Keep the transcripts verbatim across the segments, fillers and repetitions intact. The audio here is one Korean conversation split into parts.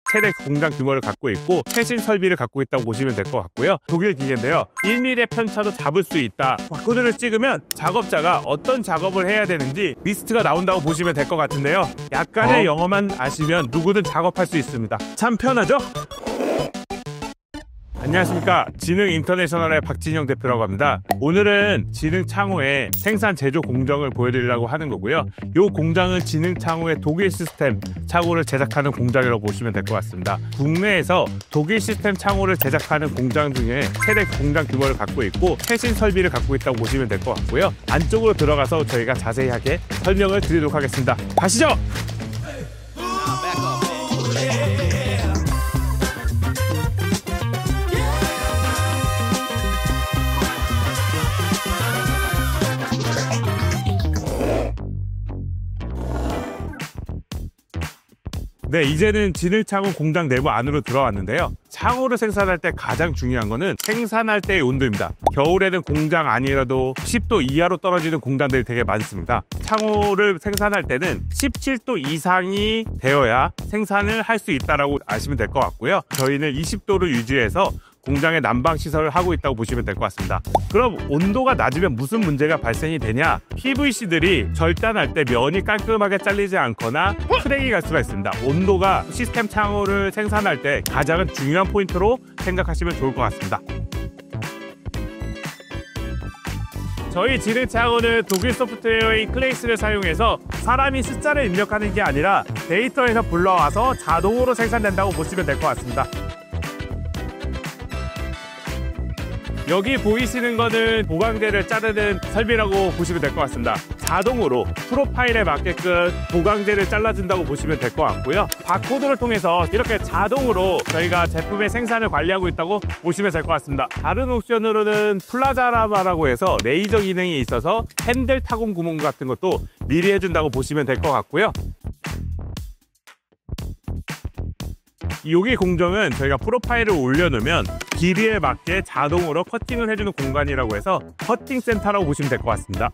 최대 공장 규모를 갖고 있고 최신 설비를 갖고 있다고 보시면 될 것 같고요. 독일 기계인데요. 일 밀리미터 편차도 잡을 수 있다. 바코드를 찍으면 작업자가 어떤 작업을 해야 되는지 리스트가 나온다고 보시면 될 것 같은데요. 약간의 어? 영어만 아시면 누구든 작업할 수 있습니다. 참 편하죠? 안녕하십니까, 지능 인터내셔널의 박진영 대표라고 합니다. 오늘은 지능 창호의 생산 제조 공정을 보여드리려고 하는 거고요. 이 공장은 지능 창호의 독일 시스템 창호를 제작하는 공장이라고 보시면 될 것 같습니다. 국내에서 독일 시스템 창호를 제작하는 공장 중에 최대 공장 규모를 갖고 있고 최신 설비를 갖고 있다고 보시면 될 것 같고요. 안쪽으로 들어가서 저희가 자세하게 설명을 드리도록 하겠습니다. 가시죠! 네, 이제는 지능 창호 공장 내부 안으로 들어왔는데요. 창호를 생산할 때 가장 중요한 거는 생산할 때의 온도입니다. 겨울에는 공장 안이라도 십 도 이하로 떨어지는 공장들이 되게 많습니다. 창호를 생산할 때는 십칠 도 이상이 되어야 생산을 할 수 있다고 아시면 될 것 같고요. 저희는 이십 도를 유지해서 공장의 난방 시설을 하고 있다고 보시면 될 것 같습니다. 그럼 온도가 낮으면 무슨 문제가 발생이 되냐? 피브이씨들이 절단할 때 면이 깔끔하게 잘리지 않거나 크랙이 갈 수가 있습니다. 온도가 시스템 창호를 생산할 때 가장 중요한 포인트로 생각하시면 좋을 것 같습니다. 저희 지능 창호는 독일 소프트웨어인 클레이스를 사용해서 사람이 숫자를 입력하는 게 아니라 데이터에서 불러와서 자동으로 생산된다고 보시면 될 것 같습니다. 여기 보이시는 거는 보강제를 자르는 설비라고 보시면 될 것 같습니다. 자동으로 프로파일에 맞게끔 보강제를 잘라준다고 보시면 될 것 같고요. 바코드를 통해서 이렇게 자동으로 저희가 제품의 생산을 관리하고 있다고 보시면 될 것 같습니다. 다른 옵션으로는 플라자라바라고 해서 레이저 기능이 있어서 핸들 타공 구멍 같은 것도 미리 해준다고 보시면 될 것 같고요. 여기 공정은 저희가 프로파일을 올려놓으면 길이에 맞게 자동으로 커팅을 해주는 공간이라고 해서 커팅 센터라고 보시면 될 것 같습니다.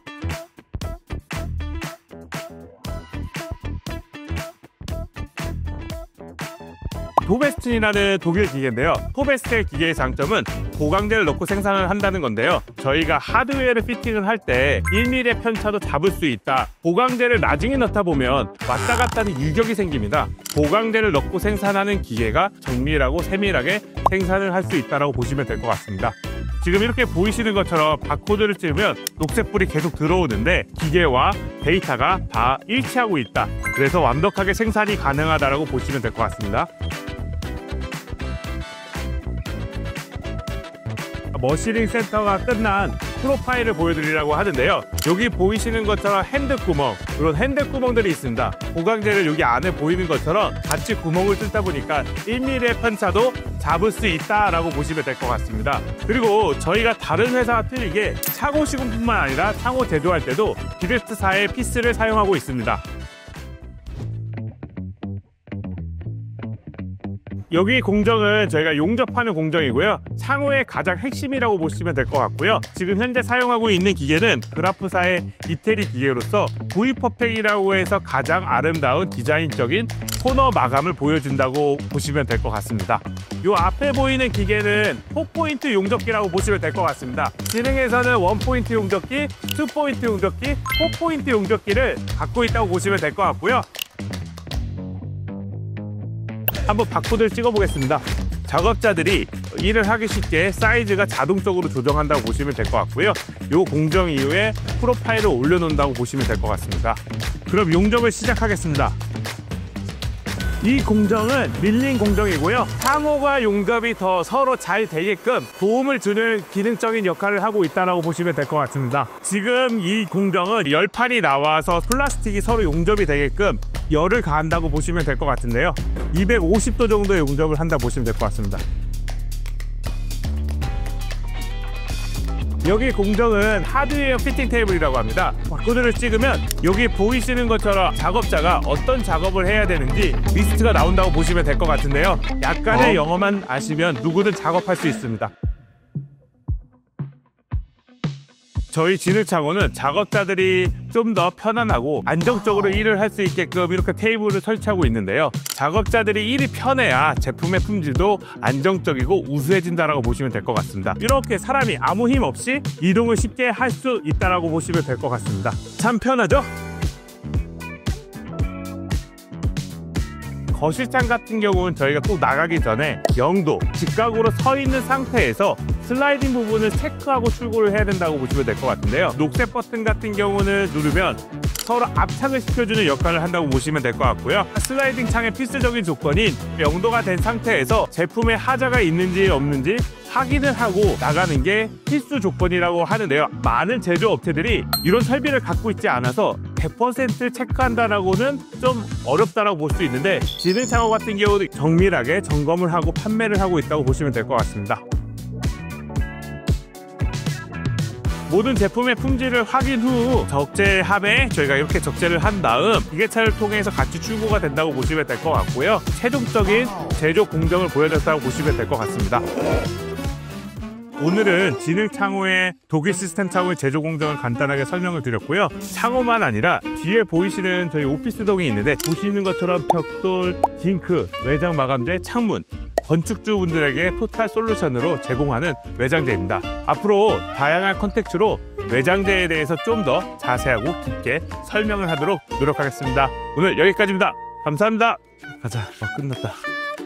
토베스틴이라는 독일 기계인데요. 토베스틴 기계의 장점은 보강제를 넣고 생산을 한다는 건데요. 저희가 하드웨어를 피팅을 할 때 일 밀리미터 편차도 잡을 수 있다. 보강제를 나중에 넣다 보면 왔다 갔다 하는 유격이 생깁니다. 보강제를 넣고 생산하는 기계가 정밀하고 세밀하게 생산을 할 수 있다고 보시면 될 것 같습니다. 지금 이렇게 보이시는 것처럼 바코드를 찍으면 녹색불이 계속 들어오는데 기계와 데이터가 다 일치하고 있다. 그래서 완벽하게 생산이 가능하다고 보시면 될 것 같습니다. 머시링 센터가 끝난 프로파일을 보여드리려고 하는데요. 여기 보이시는 것처럼 핸드 구멍, 이런 핸드 구멍들이 있습니다. 보강제를 여기 안에 보이는 것처럼 같이 구멍을 뚫다 보니까 일 밀리미터 편차도 잡을 수 있다라고 보시면 될 것 같습니다. 그리고 저희가 다른 회사와 틀리게 창호 시공뿐만 아니라 창호 제조할 때도 비레스트사의 피스를 사용하고 있습니다. 여기 공정은 저희가 용접하는 공정이고요. 창호의 가장 핵심이라고 보시면 될 것 같고요. 지금 현재 사용하고 있는 기계는 그라프사의 이태리 기계로서 V퍼펙이라고 해서 가장 아름다운 디자인적인 코너 마감을 보여준다고 보시면 될 것 같습니다. 이 앞에 보이는 기계는 사 포인트 용접기라고 보시면 될 것 같습니다. 지능에서는 일 포인트 용접기, 이 포인트 용접기, 사 포인트 용접기를 갖고 있다고 보시면 될 것 같고요. 한번 바코드를 찍어 보겠습니다. 작업자들이 일을 하기 쉽게 사이즈가 자동적으로 조정한다고 보시면 될 것 같고요. 이 공정 이후에 프로파일을 올려놓는다고 보시면 될 것 같습니다. 그럼 용접을 시작하겠습니다. 이 공정은 밀링 공정이고요. 창호가 용접이 더 서로 잘 되게끔 도움을 주는 기능적인 역할을 하고 있다고 보시면 될 것 같습니다. 지금 이 공정은 열판이 나와서 플라스틱이 서로 용접이 되게끔 열을 가한다고 보시면 될 것 같은데요. 이백오십 도 정도의 용접을 한다 보시면 될 것 같습니다. 여기 공정은 하드웨어 피팅 테이블이라고 합니다. 바코드를 찍으면 여기 보이시는 것처럼 작업자가 어떤 작업을 해야 되는지 리스트가 나온다고 보시면 될 것 같은데요. 약간의 어? 영어만 아시면 누구든 작업할 수 있습니다. 저희 진흙창호는 작업자들이 좀 더 편안하고 안정적으로 일을 할 수 있게끔 이렇게 테이블을 설치하고 있는데요. 작업자들이 일이 편해야 제품의 품질도 안정적이고 우수해진다라고 보시면 될 것 같습니다. 이렇게 사람이 아무 힘 없이 이동을 쉽게 할 수 있다라고 보시면 될 것 같습니다. 참 편하죠? 거실창 같은 경우는 저희가 꼭 나가기 전에 영도, 직각으로 서 있는 상태에서 슬라이딩 부분을 체크하고 출고를 해야 된다고 보시면 될 것 같은데요. 녹색 버튼 같은 경우는 누르면 서로 압착을 시켜주는 역할을 한다고 보시면 될 것 같고요. 슬라이딩 창의 필수적인 조건인 영도가 된 상태에서 제품에 하자가 있는지 없는지 확인을 하고 나가는 게 필수 조건이라고 하는데요. 많은 제조업체들이 이런 설비를 갖고 있지 않아서 백 퍼센트 체크한다라고는 좀 어렵다라고 볼 수 있는데 진흙창호 같은 경우도 정밀하게 점검을 하고 판매를 하고 있다고 보시면 될 것 같습니다. 모든 제품의 품질을 확인 후 적재함에 저희가 이렇게 적재를 한 다음 기계차를 통해서 같이 출고가 된다고 보시면 될 것 같고요. 최종적인 제조 공정을 보여줬다고 보시면 될 것 같습니다. 오늘은 진흙창호의 독일 시스템 창호의 제조 공정을 간단하게 설명을 드렸고요. 창호만 아니라 뒤에 보이시는 저희 오피스동이 있는데 보시는 것처럼 벽돌, 징크, 외장 마감재, 창문 건축주분들에게 토탈 솔루션으로 제공하는 외장재입니다. 앞으로 다양한 컨텐츠로 외장재에 대해서 좀 더 자세하고 깊게 설명을 하도록 노력하겠습니다. 오늘 여기까지입니다. 감사합니다. 가자. 아, 끝났다.